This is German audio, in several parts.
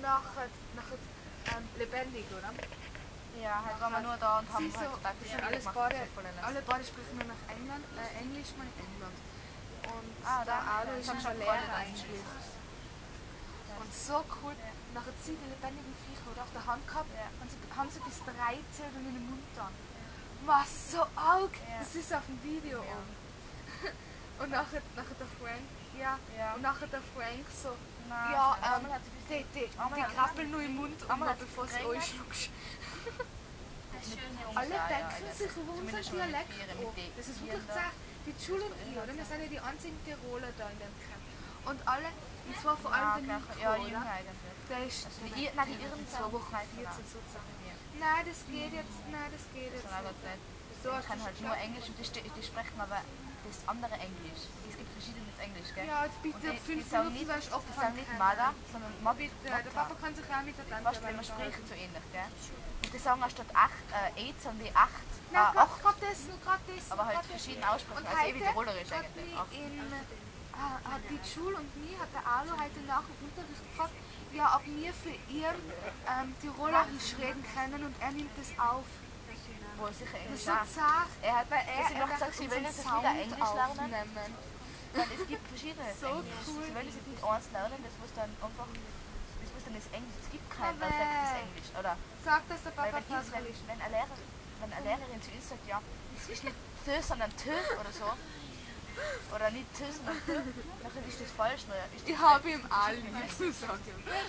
und nachher lebendig, oder? Ja, halt waren wir nur da und haben Sie halt so, da das viel sind alles gemacht. beide, Voll nett. alle beide sprechen nur nach Englisch, mal in England. Und Ah, der da, Alu ja, ist ich hab schon schon Lehrer Freunde eigentlich. Und so cool. Nachher sind die lebendigen Viecher oder auf der Hand gehabt und sie haben sie bis 13 und in den Mund dann. Was so arg! Das ist auf dem Video oben. Und nachher der Frank, und nachher der Frank so, die krabbeln nur im Mund und bevor sie anschluckst. Alle denken sich über unseren Dialekt an. Das ist wirklich gesagt, die Schule und ich, oder? Wir sind ja die einzigen Tiroler da in dem Camp. Und alle, und zwar vor allem der Nico, ja, oder? Jünger eigentlich. Der ist, Die Irren 2 Wochen 14 sozusagen. Nein, das geht jetzt nicht. So, Ich kann halt nur Englisch und die sprechen aber das andere Englisch. Es gibt verschiedenes Englisch, gell? ja, jetzt bitte Und 5 die sagen Minuten, nicht, weil ich die sagen nicht Mada, sondern Mobi. der Papa kann sich auch mit der Tante Fast, wenn man spricht, so ähnlich, gell? Und die sagen anstatt 8, 8 sagen die 8. Nein, 8. gerade das. Aber halt verschieden aussprechen, also wie Tirolerisch eigentlich. Hat die Schule und mir hat der Alu heute nach dem Unterricht gefragt, ja, ob wir für ihn Tirolerisch reden können und er nimmt das auf. Wo sicher Das Englisch ist so auch. zart. Er hat Er noch gesagt, sie wollen jetzt wieder Englisch lernen. Weil es gibt verschiedene So Englisch. cool. Sie wollen jetzt nicht eins lernen, das muss dann einfach, das Englisch. Es gibt kein perfektes Englisch, oder? Sagt, dass der Weil Papa wenn eine Lehrerin zu uns sagt, ja, es ist nicht Tö, sondern Tö oder so, oder nicht Tö, sondern Tö, dann ist das falsch. Ich habe ihm all lieb, so sagt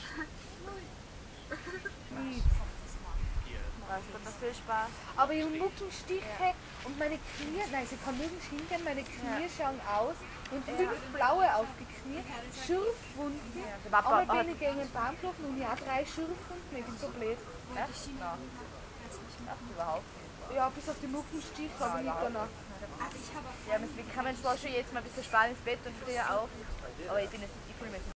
Das macht viel Spaß. Aber ich habe Mückenstiche und meine Knie, nein, sie kann nirgends hingehen, meine Knie schauen aus und 5 blaue auf die Knie, Schürfwunden. Einmal bin ich gegen den Baum gelaufen und ich habe 3 Schürfwunden, ich bin so blöd. Echt? Nein. Ach, überhaupt nicht. Ja, bis auf die Mückenstiche, aber nicht danach. Ja, wir kommen zwar schon jetzt mal ein bisschen spät ins Bett und früher auf, aber ich bin jetzt nicht, ich fühle mich